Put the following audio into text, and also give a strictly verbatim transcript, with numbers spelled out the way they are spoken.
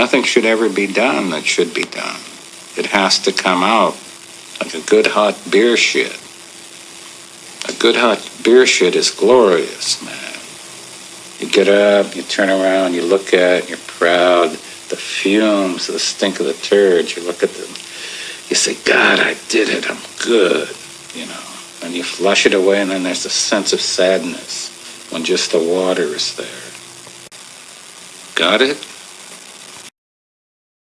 Nothing should ever be done that should be done. It has to come out like a good hot beer shit. A good hot beer shit is glorious, man. You get up, you turn around, you look at it, you're proud. The fumes, the stink of the turds, you look at them, you say, God, I did it, I'm good, you know. And you flush it away, and then there's a sense of sadness when just the water is there. Got it?